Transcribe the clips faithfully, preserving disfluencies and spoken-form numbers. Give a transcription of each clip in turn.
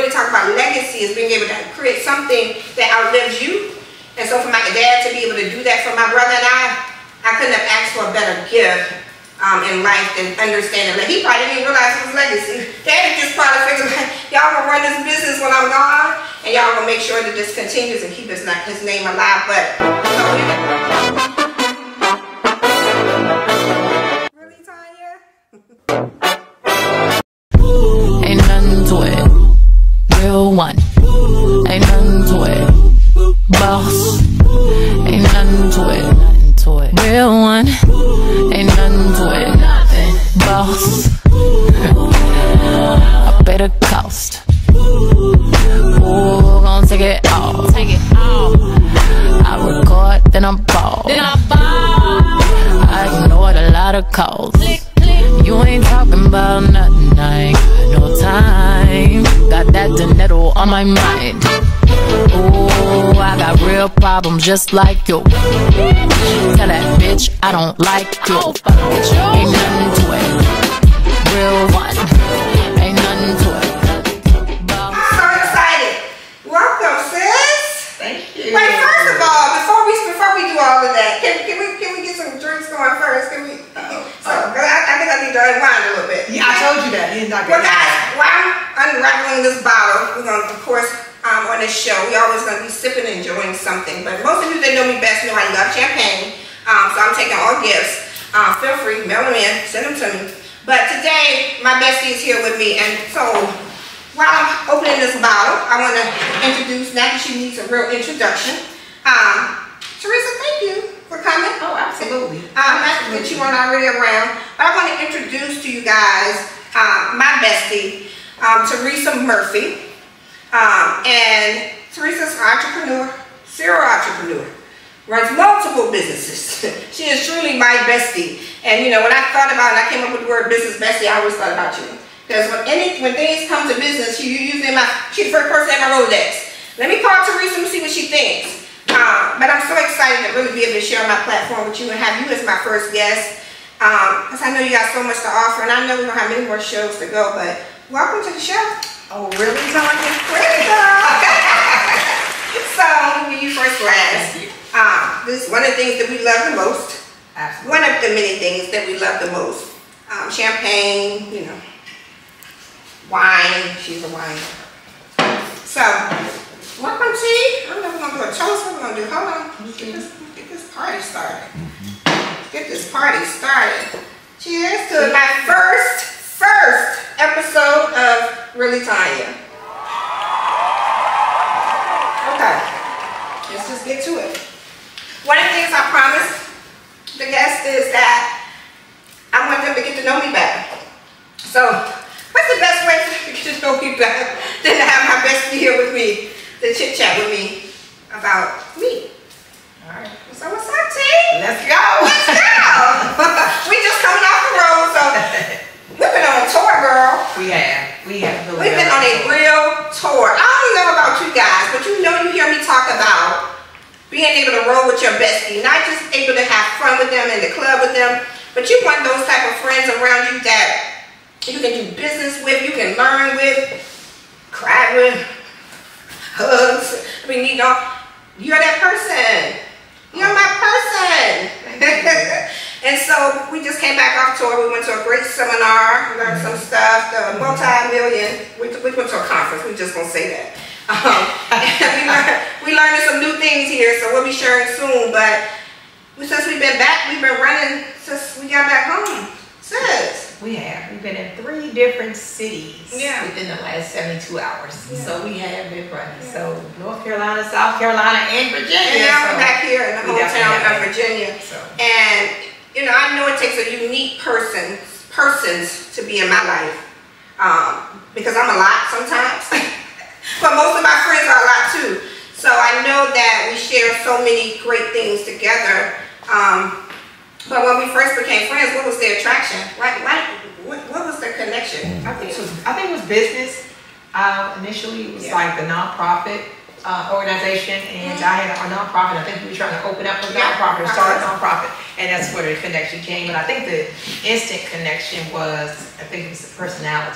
really talk about legacy is being able to create something that outlives you. And so for my dad to be able to do that for my brother and I, I couldn't have asked for a better gift um, in life than understanding that. He probably didn't even realize it was legacy. Dad just probably figured, like, y'all gonna run this business when I'm gone, and y'all gonna make sure that this continues and keep his, his name alive. But so really, Tonya? Ain't nothing to it. Real one. Ain't nothing to it. Boss. Ain't nothing to it. Nothing to it. Real one. Ain't nothing to it. Nothing. Boss. I pay the cost. Ooh, gon' take it all. Take it all. I record, then I ball. Then I ball. I ignored a lot of calls. You ain't talking about nothing, I ain't got no time. Got that dinero on my mind. Ooh, I got real problems just like you. Tell that bitch I don't like you. Ain't nothing to it. Real one. Ain't nothing to it. I'm so excited. Welcome, sis. Thank you. Wait, first of all, before we before we do all of that, can, can we can we get some drinks going first? Can we? Uh, so, cause I, I think I need to unwind a little bit. Yeah, I told you that. You're not Well, guys, while I'm unraveling this bottle, we're gonna, of course, um, on this show, we always gonna be sipping and enjoying something. But most of you that know me best know I love champagne. Um, so I'm taking all gifts. Um, feel free, mail them in, send them to me. But today, my bestie is here with me, and so while I'm opening this bottle, I want to introduce, now that she needs a real introduction. Um, Theresa, thank you for coming. Oh, absolutely. Um, not that you weren't already around, but I want to introduce to you guys uh, my bestie, um, Theresa Murphy. Um, and Theresa's an entrepreneur, serial entrepreneur, runs multiple businesses. She is truly my bestie. And you know, when I thought about it, I came up with the word business bestie, I always thought about you. Because when any when things come to business, she usually my she's the first person in my Rolodex. Let me call Theresa and see what she thinks. Um, but I'm so excited to really be able to share my platform with you and have you as my first guest. Because um, I know you got so much to offer, and I know we're going to have many more shows to go, but welcome to the show. Oh, really, Tonya? Really, So, when you first last, um, this is one of the things that we love the most. Absolutely. One of the many things that we love the most. Um, champagne, you know, wine. She's a wine. So, welcome, T. I don't know if we're going to do a toast. What we're going to do? Hold on. Let's get this, get this party started. Let's get this party started. Cheers to my first, first episode of Really Tonya. Okay. Let's just get to it. One of the things I promised the guests is that I want them to get to know me better. So, what's the best way to get to know me better than to have my bestie here with me? To chit chat with me about me. Alright. So what's up, T? Let's go. Let's go. We just coming off the road, so we've been on a tour, girl. We have. We have. Really We've been on a real tour. I don't know about you guys, but you know you hear me talk about being able to roll with your bestie, not just able to have fun with them in the club with them, but you want those type of friends around you that you can do business with, you can learn with, cry with, hugs. I mean, you know, you're that person. You're my person. And so we just came back off tour. We went to a great seminar, learned some stuff, the multi-million, we, we went to a conference, we just gonna say that. Um, and we, learned, we learned some new things here, so we'll be sharing soon, but since we've been back, we've been running since we got back home. Sis. We have. We've been in three different cities yeah. within the last seventy-two hours. Yeah. So we have been running. Yeah. So North Carolina, South Carolina, and Virginia. And now so we're back here in the hometown of Virginia. So. And, you know, I know it takes a unique person, persons to be in my life. Um, because I'm a lot sometimes. But most of my friends are a lot too. So I know that we share so many great things together. Um, But when we first became friends, what was the attraction? What, what, what was the connection? I think it was, I think it was business. Uh, initially, it was yeah. like the nonprofit uh, organization, and mm-hmm. I had a nonprofit. I think we were trying to open up a yeah. nonprofit, start a nonprofit, and that's where the connection came. And I think the instant connection was, I think it was the personalities.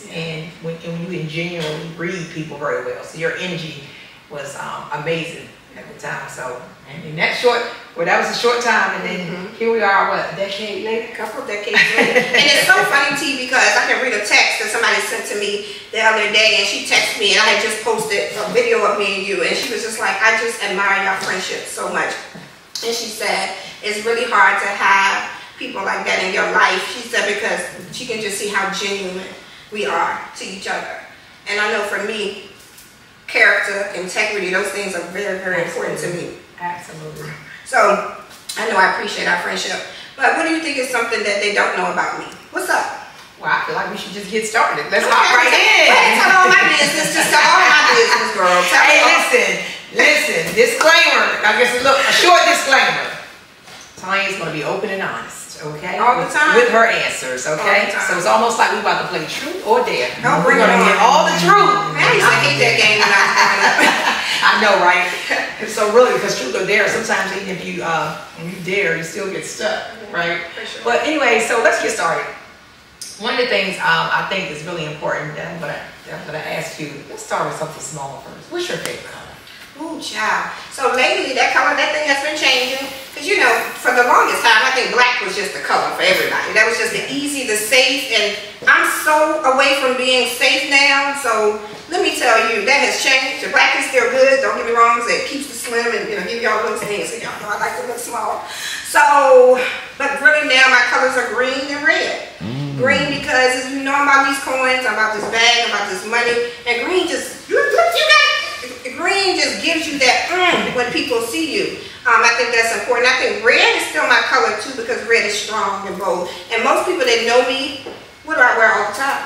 and when, and when you can genuinely read people very well. So your energy was um, amazing at the time. So, and in that short, well, that was a short time, and then mm-hmm. here we are, what, a decade later? A couple of decades later. And it's so funny, T, because I can read a text that somebody sent to me the other day, and she texted me, and I had just posted a video of me and you, and she was just like, I just admire your friendship so much. And she said, it's really hard to have people like that in your life. She said, because she can just see how genuine we are to each other. And I know for me, character, integrity, those things are very, very important to me. Absolutely. So, I know I appreciate our friendship. But what do you think is something that they don't know about me? What's up? Well, I feel like we should just get started. Let's hop right in. Wait, tell all my business. Just tell all my business, girl. Tell hey, all. listen. Listen. Disclaimer. I guess, look, a short disclaimer. Tanya's going to be open and honest, okay? All the time? With, with her answers, okay? So it's almost like we're about to play truth or dare. Don't we're bring going to get all the truth. Man, I used to hate that game when I was growing up. I know, right? So really, because truth or dare, sometimes even if you uh, when you dare, you still get stuck, right? For sure. But anyway, so let's get started. One of the things um, I think is really important that I'm gonna, that I'm gonna ask you. Let's start with something small first. What's your favorite color? Ooh, child. So lately, that color, that thing has been changing. Because, you know, for the longest time, I think black was just the color for everybody. That was just the easy, the safe. And I'm so away from being safe now. So let me tell you, that has changed. The black is still good. Don't get me wrong. It keeps it slim and, you know, give y'all those things. So y'all know I like to look small. So, but really now my colors are green and red. Mm. Green because, you know, I'm about these coins, I'm about this bag, I'm about this money. And green just, look, look, you got it. Green just gives you that mm, when people see you. Um, I think that's important. I think red is still my color too because red is strong and bold. And most people that know me, what do I wear all the time?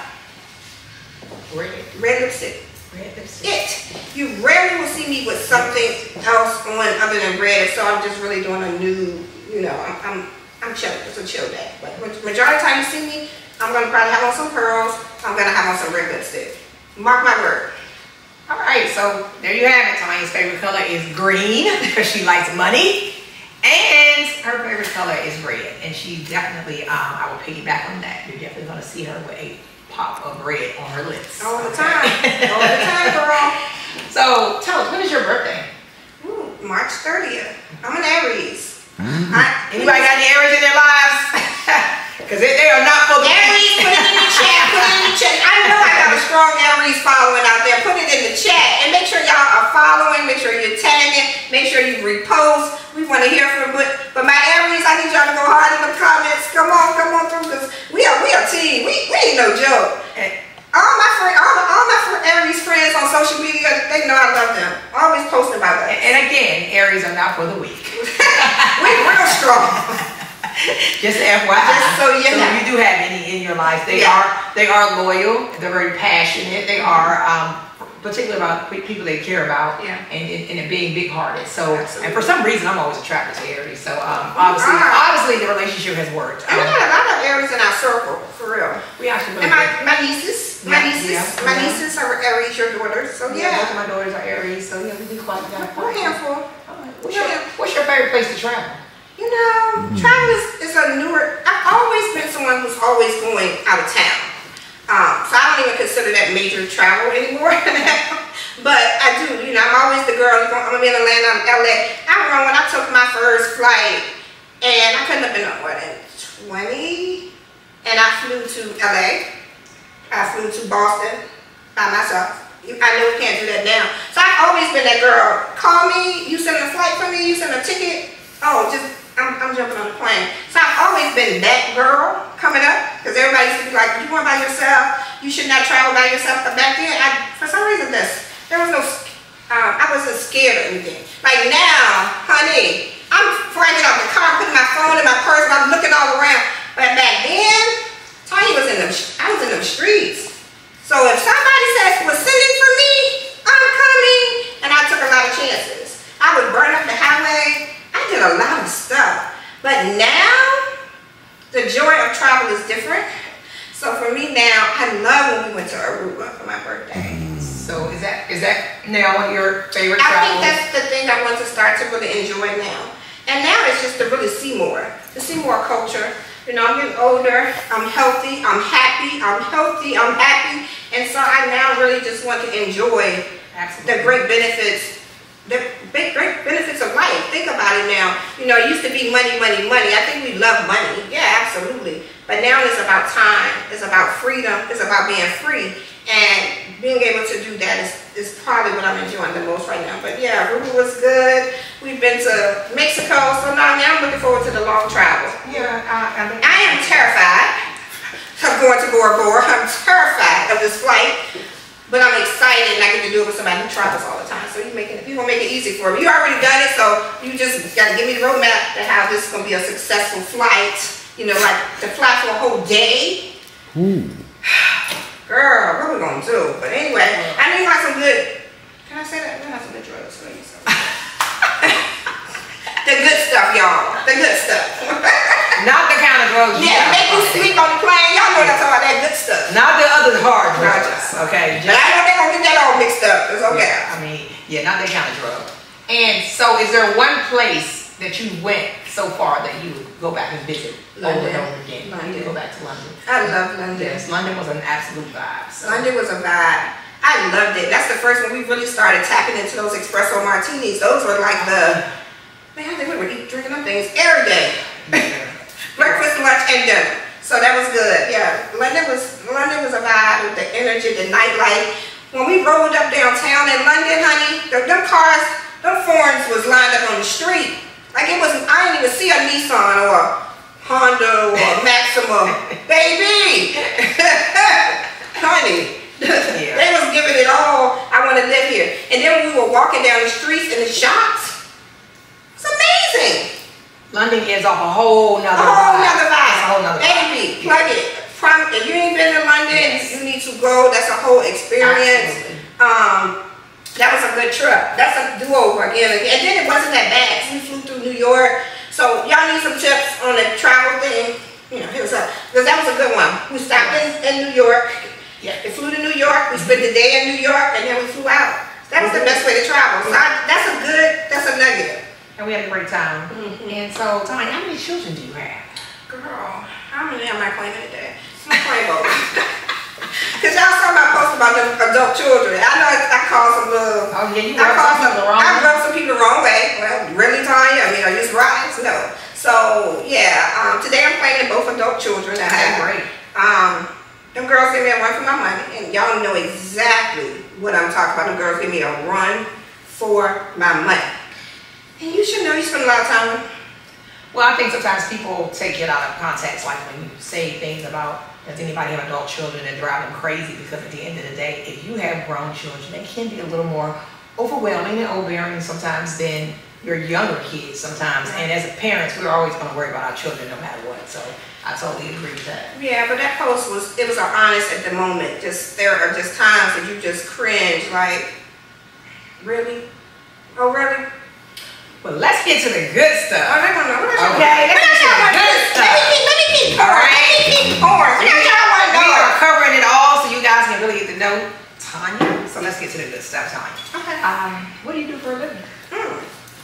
Red. Red lipstick. Red lipstick. It. You rarely will see me with something else on other than red. So I'm just really doing a nude, you know, I'm, I'm, I'm chill. It's a chill day. But majority of the time you see me, I'm going to probably have on some pearls. I'm going to have on some red lipstick. Mark my word. All right, so there you have it. Tanya's favorite color is green because she likes money, and her favorite color is red. And she definitely, um, I will piggyback on that. You're definitely going to see her with a pop of red on her lips. All the time, all the time, girl. So tell us, when is your birthday? Ooh, March thirtieth. I'm an Aries. Mm-hmm. I, Anybody got any Aries in their lives? Because they, they are not for the Aries, put it in the chat, put it in the chat. I know I got a strong Aries following out there. Put it in the chat. And make sure y'all are following, make sure you're tagging, make sure you repost. We want to hear from but but my Aries, I need y'all to go hard in the comments. Come on, come on through, because we are we are team. We we ain't no joke. All my friend, all, all my Aries friends on social media, they know I love them. Always posting about that. And, and again, Aries are not for the weak. We're real strong. Just F Y I. Just so you so know. If you do have any in your life, they yeah. are they are loyal. They're very passionate. They are um, particularly about people they care about, yeah. and, and, and being big-hearted. So, Absolutely. and for some reason, I'm always attracted to Aries. So, um, obviously, obviously, the relationship has worked. And um, we got a lot of Aries in our circle, for real. We actually really and my, my nieces, my yeah, nieces, yeah, my yeah. nieces are Aries, your daughters. So yeah, yeah both of my daughters are Aries. So yeah, we do quite got We're a handful. What's your, what's your favorite place to travel? You know, mm-hmm. travel is, is a newer, I've always been someone who's always going out of town. Um, so I don't even consider that major travel anymore. But I do, you know, I'm always the girl, I'm going to be in Atlanta, I'm L A. I remember when I took my first flight, and I couldn't have been, what, in twenty? And I flew to L A. I flew to Boston by myself. I know we can't do that now. So I've always been that girl. Call me, you send a flight for me, you send a ticket. Oh, just, I'm, I'm jumping on the plane. So I've always been that girl coming up. Because everybody used to be like, you going by yourself, you should not travel by yourself. But back then, I, for some reason, this, there was no, um, I wasn't scared or anything. Like now, honey, I'm before I get out the car, putting my phone in my purse, and I'm looking all around. But back then, Tonya was in the, I was in the streets. So if somebody says, was sending for me, I'm coming. And I took a lot of chances. I would burn up the highway. I did a lot of stuff. But now, the joy of travel is different. So for me now, I love when we went to Aruba for my birthday. So is that is that now one of your favorite I travels? think that's the thing I want to start to really enjoy now. And now it's just to really see more. To see more culture. You know, I'm getting older, I'm healthy, I'm happy, I'm healthy, I'm happy. And so I now really just want to enjoy Absolutely. the great benefits, the big, great benefits of life. Think about it now. You know, it used to be money, money, money. I think we love money. Yeah, absolutely. But now it's about time. It's about freedom. It's about being free. And being able to do that is, is probably what I'm enjoying the most right now. But yeah, Ruby was good. We've been to Mexico, so now, now I'm looking forward to the long travel. Yeah, I, I, I am terrified of going to Bora Bora. I'm terrified of this flight, but I'm excited and I get to do it with somebody who travels all the time. So you making it, you gonna make it easy for me. You already done it, so you just gotta give me the roadmap to how this is gonna be a successful flight. You know, like to fly for a whole day. Ooh. Girl, what we gonna do? But anyway, I know you got some good. Can I say that? We got some good drugs for you. So. The good stuff, y'all. The good stuff. Not the kind of drugs. Yeah, make you sleep on the plane. Y'all know what I'm talking about. That good stuff. Not the other hard drugs. Okay. But I know they're gonna get that all mixed up. It's okay. Yeah, I mean, yeah, not that kind of drug. And so, is there one place that you went so far that you would go back and visit London. over and over again? London. You go back to London. I love London. Yes, London was an absolute vibe. So. London was a vibe. I loved it. That's the first when we really started tapping into those espresso martinis. Those were like the, man, I think we were eating, drinking them things every day. Breakfast, lunch, and dinner. So that was good. Yeah, London was London was a vibe with the energy, the nightlife. When we rolled up downtown in London, honey, the, them cars, them foreigns was lined up on the street. Like it wasn't, I didn't even see a Nissan or a Honda or a Maxima. Baby! Honey. Yeah. They was giving it all. I want to live here. And then when we were walking down the streets in the shops, it's amazing. London gives off a whole nother a whole vibe. nother vibe. A whole nother Baby, vibe. plug it. If you ain't been to London, yes. you need to go. That's a whole experience. Absolutely. Um, that was a good trip. That's a do-over again. And then it wasn't that bad. We flew through New York. So y'all need some tips on the travel thing. You know, here's up. Because that was a good one. We stopped in, in New York. Yeah. We flew to New York. We spent the day in New York, and then we flew out. That was the best way to travel. So I, that's a good. That's a nugget. And we had a great time. Mm-hmm. And so, Tonya, how many children do you have? Girl, how many am I claiming today? I'm claiming. Because y'all saw my post about them adult children. I know I, I called some little. Oh yeah, you I rubbed some people the wrong way. I rubbed some people the wrong way. Well, really, Tonya? I mean, are you right? No. So yeah, um, today I'm claiming both adult children. I have. Great. Um, them girls give me a run for my money, and y'all know exactly what I'm talking about. Them girls give me a run for my money. And you should know you spend a lot of time with them. Well, I think sometimes people take it out of context, like when you say things about, does anybody have adult children that drive them crazy? Because at the end of the day, if you have grown children, they can be a little more overwhelming and overbearing sometimes than your younger kids sometimes. And as parents, we're always going to worry about our children no matter what. So I totally agree with that. Yeah, but that post was, it was honest at the moment. Just, there are just times that you just cringe, like, really? Oh, really? Well, let's get to the good stuff. Oh, no, no, no. Okay, let's get to the good stuff. Let me keep, let me keep pouring. All right. Let me keep pouring. We, we are covering it all so you guys can really get to know Tonya. So let's get to the good stuff, Tonya. Okay. Um, what do you do for a living? Hmm.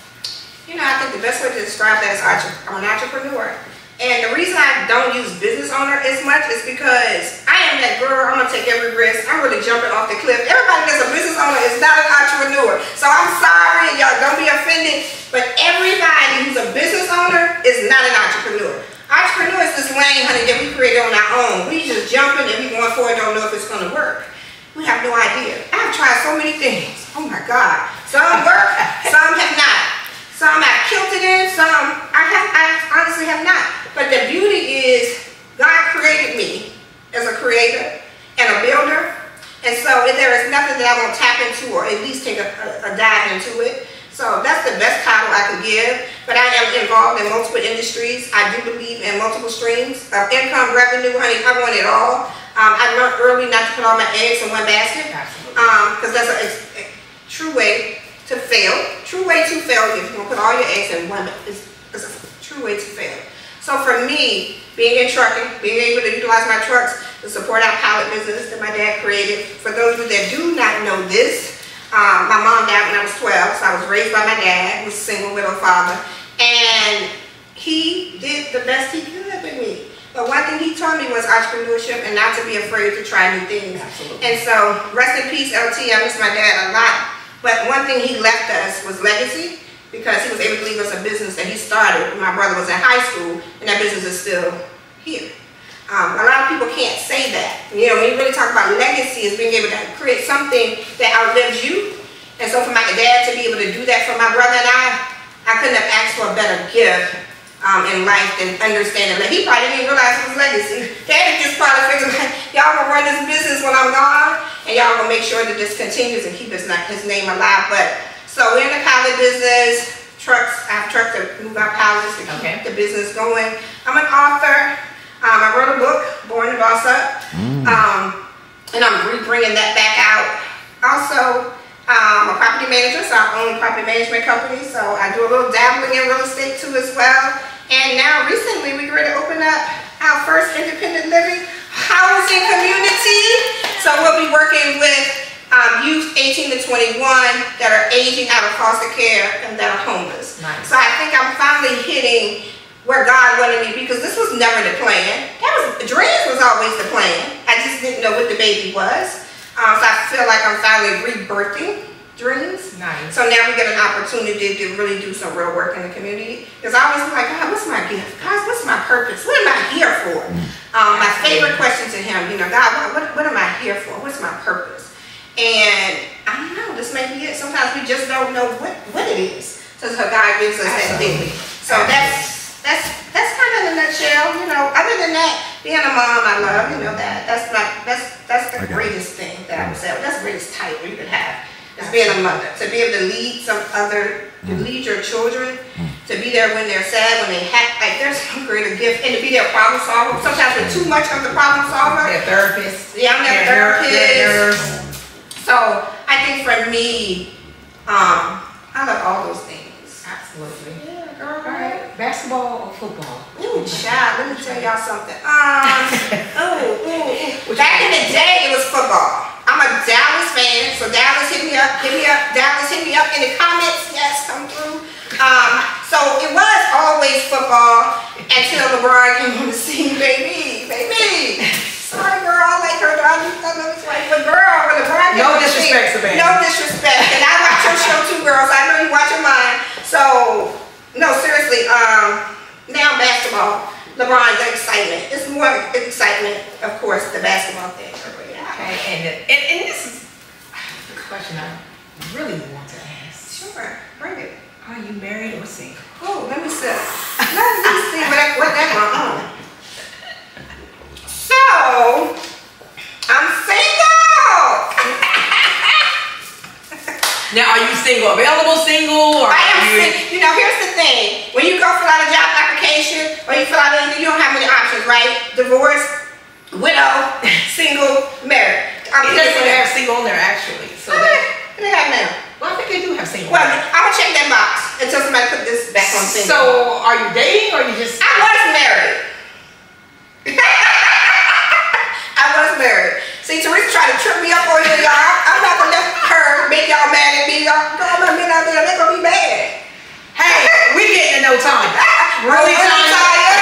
You know, I think the best way to describe that is I'm an entrepreneur. And the reason I don't use business owner as much is because I am that girl, I'm gonna take every risk. I'm really jumping off the cliff. Everybody that's a business owner is not an entrepreneur. So I'm sorry, y'all don't be offended, but everybody who's a business owner is not an entrepreneur. Entrepreneur is this lane, honey, that we created on our own. We just jumping and we going for it, don't know if it's gonna work. We have no idea. I've tried so many things. Oh my God. Some work, some have not. Some I've killed it in, some I have I honestly have not. But the beauty is God created me as a creator and a builder. And so if there is nothing that I won't tap into or at least take a, a, a dive into it. So that's the best title I could give. But I am involved in multiple industries. I do believe in multiple streams of income, revenue, honey. I want it all. Um, I learned early not to put all my eggs in one basket. Because um, that's a, a true way to fail. True way to fail if you're going to put all your eggs in one. It's, it's a true way to fail. So for me, being in trucking, being able to utilize my trucks to support our pallet business that my dad created. For those of you that do not know this, um, my mom died when I was twelve, so I was raised by my dad, who was a single widow father, and he did the best he could with me. But one thing he taught me was entrepreneurship and not to be afraid to try new things. Absolutely. And so, rest in peace, L T. I miss my dad a lot. But one thing he left us was legacy, because he was able to leave us a business that he started when my brother was in high school, and that business is still here. Um, a lot of people can't say that. You know, when you really talk about legacy, is being able to create something that outlives you. And so for my dad to be able to do that for my brother and I, I couldn't have asked for a better gift um, in life than understanding that. He probably didn't even realize it was legacy. Daddy just probably figured, like, y'all gonna run this business when I'm gone, and y'all gonna make sure that this continues and keep his, his name alive. But so we're in the pallet business, trucks, I have trucks to move our pallets to keep okay. the business going. I'm an author. Um, I wrote a book, Born to Boss Up, mm. um, and I'm re-bringing that back out. Also, um, a property manager, so I own a property management company, so I do a little dabbling in real estate too as well. And now recently we were to open up our first independent living housing community. So we'll be working with um, youth eighteen to twenty-one that are aging out of foster care and that are homeless. Nice. So I think I'm finally hitting where God wanted me, because this was never the plan. That was, dreams was always the plan. I just didn't know what the baby was. Um, so I feel like I'm finally rebirthing dreams. Nice. So now we get an opportunity to really do some real work in the community. Because I always like, God, what's my gift? God, what's my purpose? What am I here for? Um, my favorite question to him, you know, God, what, what, what am I here for? What's my purpose? And I don't know, this may be it. Sometimes we just don't know what, what it is. So God gives us that thing. So that's that's that's kind of in a nutshell, you know. Other than that, being a mom, I love, you know, that. That's my that's that's the greatest thing that I would say. That's the greatest title you could have. Is being a mother. To be able to lead some other, to lead your children, to be there when they're sad, when they have, like, there's no greater gift, and to be their problem solver. Sometimes we're too much of the problem solver. Their therapist. Yeah, I'm their therapist. So I think for me, um, I love all those things. Absolutely. Yeah, girl. All right. Basketball or football? Ooh, child, let me tell y'all something. Um, ooh, ooh. Back in the day, it was football. I'm a Dallas fan, so Dallas hit me up, hit me up, Dallas hit me up in the comments. Yes, come through. Um, so it was always football until LeBron came on the scene, baby, baby. Sorry, girl, I like her. I love his wife, but girl, when LeBron came on the scene, no disrespect, Savannah. No disrespect. And I watch your show too, girls. I know you watching mine. So no, seriously. Um, now basketball, LeBron's excitement. It's more excitement, of course, the basketball thing. Okay, and, and and this is the question I really want to ask. Sure, bring it. Are you married or single? Oh, let me see. Let me see what that, what that going on. So, I'm single. Now, are you single, available single, or I am you? single. You know, here's the thing: when you go fill out a job application, or you fill out anything, you don't have many options, right? Divorce, widow, single, married. I'm it doesn't have single on there actually. So that, they have now. Well, I think they do have single. Well, I'm gonna check that box until somebody put this back on single. So, are you dating or you just? I was married. I was married. See, Theresa tried to trip me up on here, y'all. I'm not gonna let her make y'all mad at me, y'all. Girl, my men out there, they're gonna be mad. Hey, we getting to know Tonya. Really, Tonya?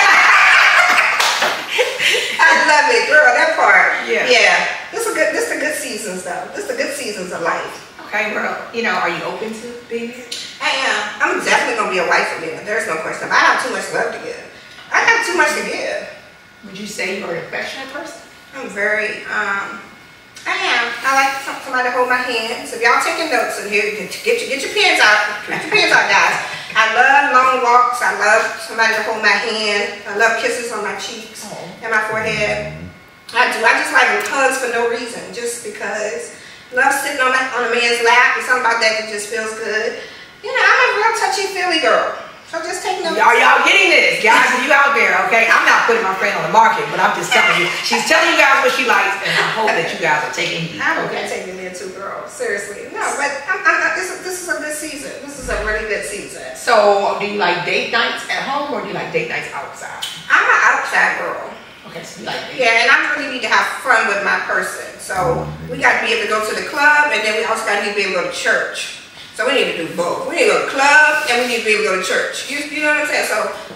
I love it, girl. That part. Yeah. Yeah. This is good. This is the good seasons, though. This is the good seasons of life. Okay, girl. You know, are you open to being married? I am. I'm definitely gonna be a wife again. There's no question. I have too much love to give. I have too much to give. Would you say you're an affectionate person? I'm very. Um. I am. I like somebody to hold my hand. So if y'all taking notes in here, get, get your get your pens out. Get your pens out, guys. I love long walks. I love somebody to hold my hand. I love kisses on my cheeks oh. and my forehead. I do. I just like hugs for no reason, just because. Love sitting on, my, on a man's lap. There's something about that that just feels good. You know, I'm a real touchy-feely girl. So just take notes. Are y'all getting this? Guys, are you out there, okay? I'm not putting my friend on the market, but I'm just telling you. She's telling you guys what she likes, and I hope that you guys are taking heed. I hope you're taking it too, girl. Seriously. No, but I'm, I'm, I'm, this, this is a good season. This is a really good season. So, do you like date nights at home, or do you like date nights outside? I'm an outside girl. Okay, so you like date Yeah, and I really need to have fun with my person. So, we got to be able to go to the club, and then we also got to be able to go to church. So we need to do both. We need to go to the club and we need to be able to go to church. You, you know what I'm saying? So I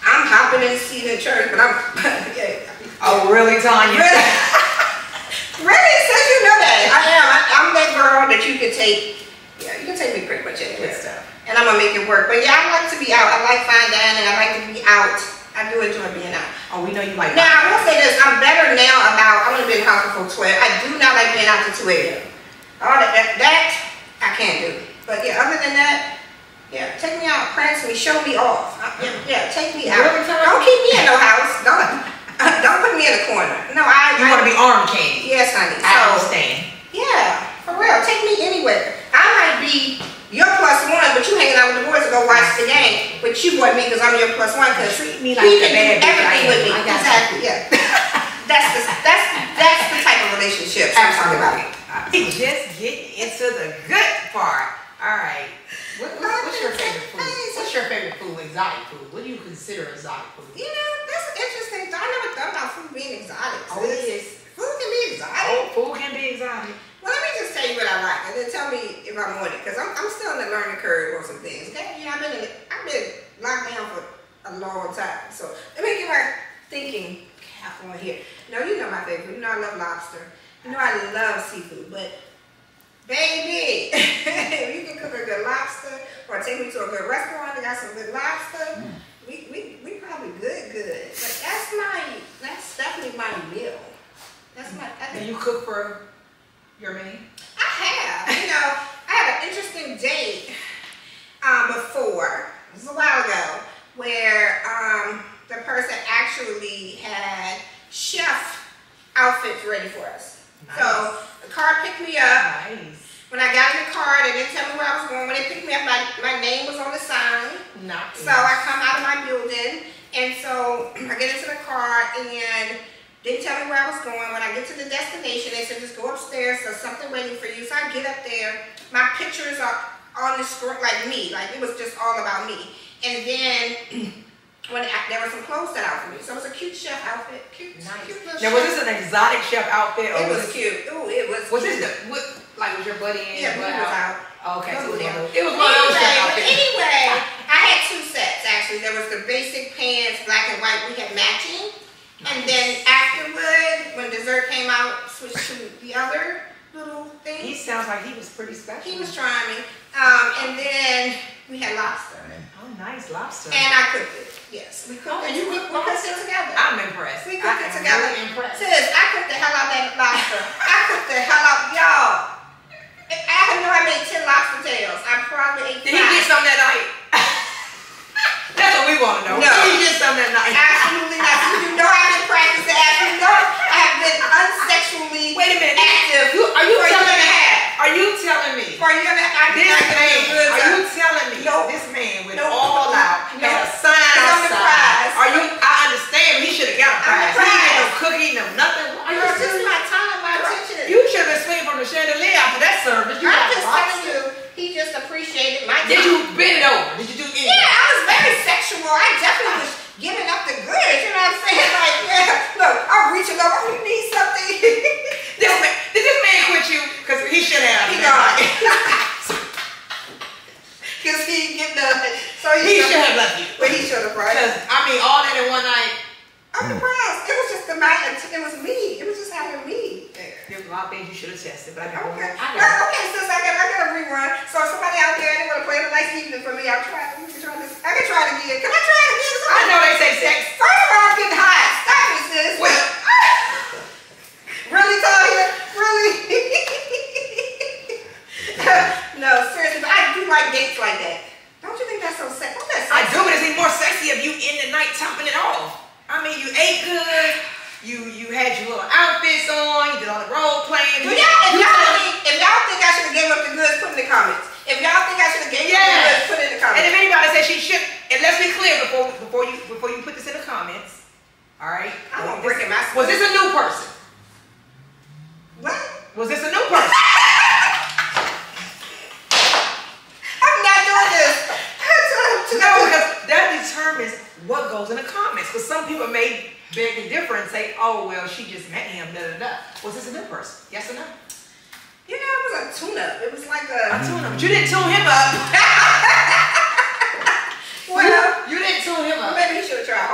I'm hopping in the seat in church, but I'm. Yeah. Oh, really, Tonya? Really? Really? Since you know that, I am. I, I'm that girl that you can take. Yeah, you can take me pretty much anywhere. Stuff. And I'm gonna make it work. But yeah, I like to be out. I like fine dining. I like to be out. I do enjoy being out. Oh, we know you like. Now I will say this: I'm better now about. I'm gonna be in the house before twelve. I do not like being out to two a m All that, that, that I can't do. But yeah, other than that, yeah, take me out, prance me, show me off. Uh, yeah, yeah, take me out. Really, don't keep me in no house. Don't uh, don't put me in a corner. No, I. You want to be arm candy? Yes, honey. I so, understand. Yeah, for real. Take me anywhere. I might be your plus one, but you hanging out with the boys to go watch the game. But you want me because I'm your plus one. Because treat me like he the can do bad everything with me. Exactly. Yeah. that's the that's that's the type of relationship I'm talking about. We just getting into the good part. All right. What, what, what's your favorite food? What's your favorite food? Exotic food. What do you consider exotic food? You know, that's interesting. I never thought about food being exotic. Oh, it is. Food can be exotic. Oh, food can be exotic. Well, let me just tell you what I like, and then tell me if I want it, because I'm, I'm still in the learning curve on some things. Okay, you know, I've been in, I've been locked down for a long time, so let me get my thinking cap on here. No, you know my favorite. You know I love lobster. You know I love seafood, but baby, if you can cook a good lobster or take me to a good restaurant that got some good lobster, mm. we, we we probably good, good. But that's my, that's definitely my meal. That's my. I think. And you cook for your man? I have. You know, I had an interesting date um, before. This was a while ago, where um, the person actually had chef outfits ready for us. Nice. So the car picked me up. Nice. When I got in the car, they didn't tell me where I was going. When they picked me up, my, my name was on the sign. Nice. So I come out of my building, and so I get into the car, and didn't tell me where I was going. When I get to the destination, they said, just go upstairs, there's something waiting for you. So I get up there. My pictures are on the screen, like me. Like, it was just all about me. And then when I, there were some clothes set out for me. So it was a cute chef outfit. Cute, nice. Cute little now, chef. was this an exotic chef outfit? Or it was, was cute. Ooh, it was Was cute. this the, what, like, was your buddy in? Yeah, he was out. Oh, okay, so it was, yeah. it was one of those chef outfits. Anyway, I had two sets, actually. There was the basic pants, black and white. We had matching. And then afterward, when dessert came out, switched to the other little thing. He sounds like he was pretty special. He was trying me. Um, and then we had lobster. Oh, nice lobster. And I cooked it. Yes, we cooked oh, it. You we, we cooked it together. I'm impressed. We cooked I it together. Really impressed. Sis, I cooked the hell out of that lobster. I cooked the hell out, y'all. I know I made ten lobster tails. I probably ate Did five. he get some that night? That's what we want to know. No. Did he get some that night? Absolutely not. You know I've been practicing. As you know, I have been unsexually Wait a minute. active. You, are you for a telling year and a me? half. Are you telling me? For a year and a half. This man, are you up. telling me Nope. this man went Nope. all out, Nope. had a sign It's on the outside? prize. Are you? I understand, but he should have got a prize. He didn't get no cookie, no nothing. Are you Girl, this is serious? my time, my attention. You should have been swinging from the chandelier after that service. You I'm got just lost. telling you, he just appreciated my time. Did you bend it over? Did you do anything? Yeah, I was very sexual. I definitely was giving up the goods. You know what I'm saying? Like, yeah, look, I'm reaching over. You need something? This man, did this man quit you? Because he should have. He gone. Because he get the. So he should have left you. Well, he should have, right? Because, I mean, all that in one night. I'm surprised. It was just the night. It was me. It was just having me there. There's a lot of things you should have tested, but I got Okay. one. I Well, okay, sis, I got, I got a rerun. So somebody out there, they want to play a nice evening for me. I'll try. We can try this. I can try it again. Can I try it again? I know they say sex. First of all, I'm getting hot. Stop it, sis. Well, really, Tonya? Really? No, seriously, but I do like dates like that. Don't you think that's so sexy? That's I do, but it's even more sexy if you in the night topping it off. I mean, you ate good. You you had your little outfits on. You did all the role playing. Well, y'all, if y'all think, if y'all think I should have gave up the goods, put in the comments. If y'all think I should have gave up the goods, put it in the comments. And if anybody says she should, and let's be clear before before you before you put this in the comments. All right. I'm gonna break it myself. Was this a new person? What? Was this a new person? I'm not doing this. No, because that determines what goes in the comments. Because some people may beg to differ and say, "Oh well, she just met him." Da da da. Was this a new person? Yes or no? You know, it was a tune-up. It was like a... A tune-up. But you didn't tune him up. Well, you, you didn't tune him up. maybe he should have tried.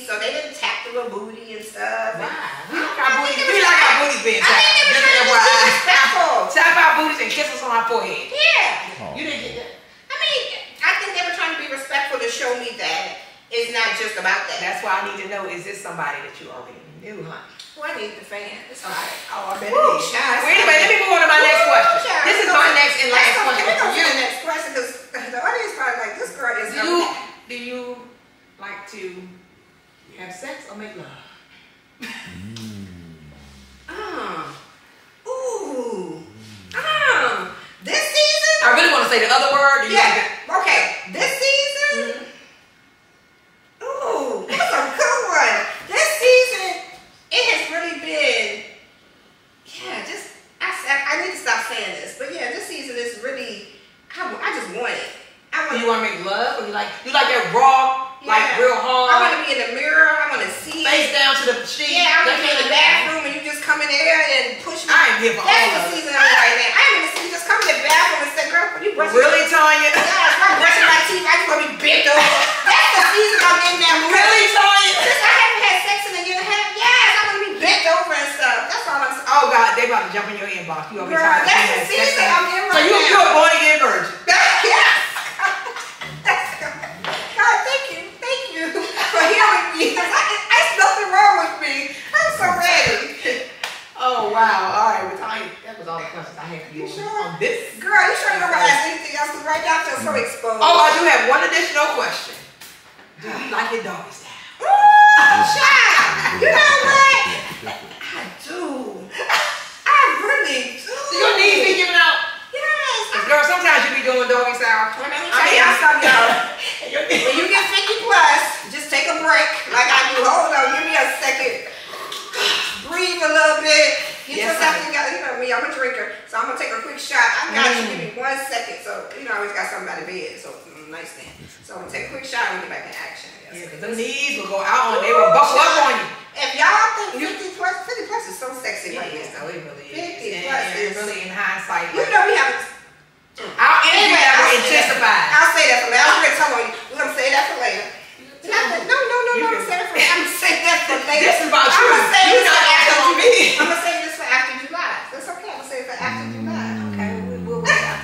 so they didn't tap the little booty and stuff. Wow. And, We I, like I our think booties. they We were like trying- our booties being I think they were tapped. trying to be respectful. Tap our booties and kiss us on our forehead. Yeah. Oh. You didn't get that? I mean, I think they were trying to be respectful to show me that it's not just about that. That's why I need to know, is this somebody that you already knew, honey? Well, I need the fan. It's all Okay. right. Oh, I bet Woo, it is. child. Well, anyway, let me move on to my next Woo, question. child. This is So, my next and last let's go- question Can we go for to you. the next question? Because the audience probably like, this girl is Do you, do you like to have sex or make love? Um. Ooh. Um. This season? I really want to say the other word. Do you like Yeah. Okay. This season? Ooh. That's a good one. This season, it has really been, yeah, just, I, I need to stop saying this, but yeah, this season is really, I, I just want it. I Do want you want to make love, or you like you like that raw, like Yeah. real I hard, want to be in the mirror. I want to see face it. down to the sheet? Yeah, I want to be in the That's bathroom and you just come in there and push me. I am here for That's all the of it. season I'm in right now. I am in the season. Just come in the bathroom and say, girl, when you brush Really, Tonya? Yes, I'm brushing my teeth. I just want to be bent over. That's the season I'm in now. Really, Tonya? Since I haven't had sex in a year and a half, yes, I want to be bent over and stuff. That's all I'm saying. Oh God, they about to jump in your inbox. You always Girl, talking that's about the season I'm in So right you now. you're a born again virgin. Yes. God, thank you, thank you for hearing me. I, there's nothing wrong with me. I'm so ready. Oh wow! All right, well, Tonya, that was all the questions I had for you You sure? on this. Girl, you sure you don't want to ask anything else? Because right now I feel so exposed. Oh, I do have one additional question. Do you like it doggy style? Ooh, child. You know what? I do. I really do. Do your knees be giving out? Yes. 'Cause, girl, sometimes you be doing doggy style. Let me I tell mean, y'all something, y'all. your knees- When you get fifty plus, just take a break like I do. Hold on, give me a second. Breathe a little bit. Get Yes, yourself honey. together. You know me, I'm a drinker. So I'm going to take a quick shot. I got you. Mm. Give me one second. So, you know, I always got something by the bed. So, mm, nice thing. So I'm going to take a quick shot and get back in action. Yeah, 'cause them knees will go out on. They will buckle up on you. If y'all think fifty plus, fifty plus is so sexy right It is, now. though. It really is. fifty And, plus and is- really, in hindsight, You like, know we have our energy Anyway, level I'll say that. intensifies. I'll say that for later. I'm going to tell you. We're going to say that for later. Not that, no, no, no, You no. I'm can- going to say that for later. I'm going to say that for later. This is about I'm you. going to say You're this not for after acting on July. me. I'm going to say this for after July. That's okay. I'm going to say it for after July. Okay, we'll, we'll work it out.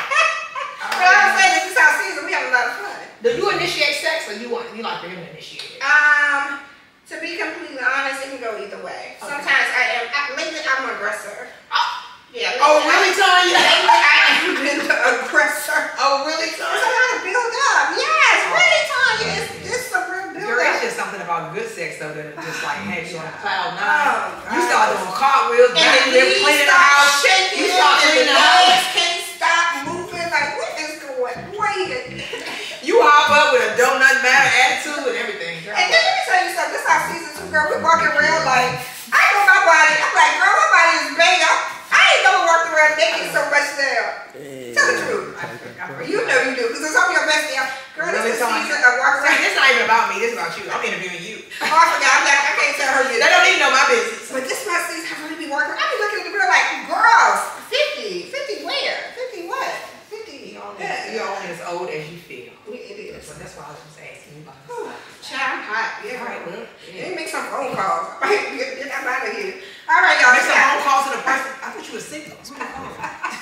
But I'm saying this is our season. We have a lot of fun. Do you initiate sex, or you want you like for him to initiate it? Um, to be completely honest, it can go either way. Okay. Sometimes I am, I, lately I'm an aggressor. Yeah. lately Oh, I- really, Tonya? Lately I have been the aggressor. Oh, really, It's a Tonya? lot of build up. Yes, really, Tanya. It's, it's a real build Girl, up. it's just something about good sex, though, that just like have you on a cloud Oh, nine. God. You start doing cartwheels, And back the there, knees cleaning the start house. shaking, You start and cleaning the the house. legs can't stop moving. Like, what is going on? Wait. You hop up with a donut matter attitude and everything. Girl. And then let me tell you something. This is our season two, girl. We're walking around like, I know my body. I'm like, girl, my body is big. I'm, I ain't never walked around naked so much now. Tell the truth. You know you do, because it's on your bestie. Girl, this Really, is the Tonya? season of walking See, around. this not even about me. This is about you. I'm interviewing you. Oh, I forgot. I'm like, I can't tell her They this. don't even know my business. But this is my season. I really be walking around. I be looking in the mirror like, girls, fifty. fifty where? fifty what? fifty. You're only, Yeah. you're only as old as you feel. It is. So that's why I was just asking you about Whew, this. child, I'm hot. Yeah. All right, well, Let yeah. me make some phone calls. get, get I'm out of here. All right, y'all. Make this some is- phone calls to the person. I thought you were single. Who you calling?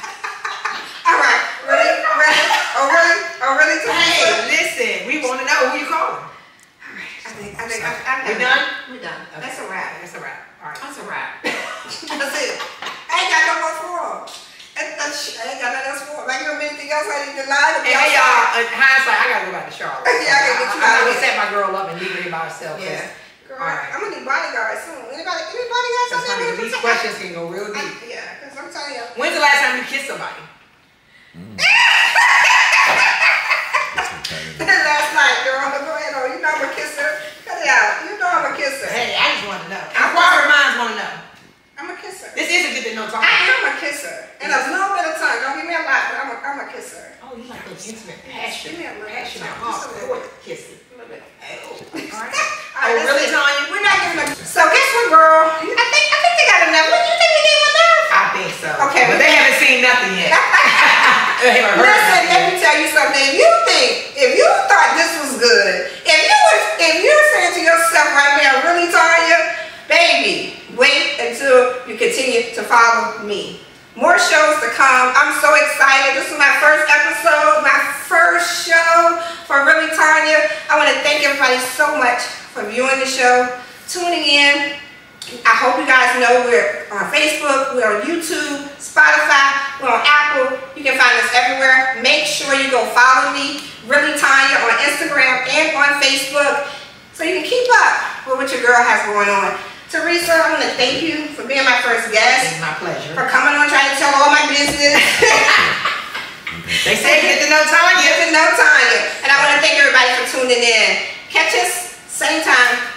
All right. Really? Really? Oh, really? Oh, really? Hey, All listen. We want to know who you calling. right. I think, I think, I, I, We done? We're done. Okay. That's a wrap. That's a wrap. All right. That's a wrap. That's it. I ain't got no more form. That's, that's, I ain't got nothing else for. Like, you know anything else I need to lie to be Hey, hey, outside? y'all, in hindsight, I gotta go back to Charlotte. Yeah, I gotta get you I, out I, of I here. set my girl up and leave her here by herself. Yeah. Girl, All right. I'm gonna need bodyguards soon. Anybody, anybody got Because something? honey, to these protect? questions can go real I, deep. yeah, because I'm telling you. When's the last time you kissed somebody? Last night, girl. Go ahead, oh, you know I'm a kisser. Cut it out. You know I'm a kisser. Hey, I just want to know. Inquiring minds want to know. I'm a kisser. This is a good to know talk. I am a kisser. And a little bit of tongue. Don't give me a lot, but I'm a, I'm a kisser. Oh, you like those intimate, Give passionate, me a little passionate, bit. Just a little hardcore bit. kissing. A little bit. Oh, all right. All right, Oh, that's really, it. Tonya? We're not giving them. So guess what, girl? I think I think they got enough. What do you think we did with them? I think so. Okay, But we- they haven't seen nothing yet. They haven't heard Listen, nothing let yet. me tell you something. If you think, if you thought this was good, if you was, if you're saying to yourself so much for viewing the show, tuning in. I hope you guys know we're on Facebook, we're on YouTube, Spotify, we're on Apple. You can find us everywhere. Make sure you go follow me, Really Tonya, on Instagram and on Facebook, so you can keep up with what your girl has going on. Theresa, I want to thank you for being my first guest. It's my pleasure. For coming on trying to tell all my business. They say get to know Tonya. Get to know Tonya. And I want to thank everybody for tuning in. Catch us same time,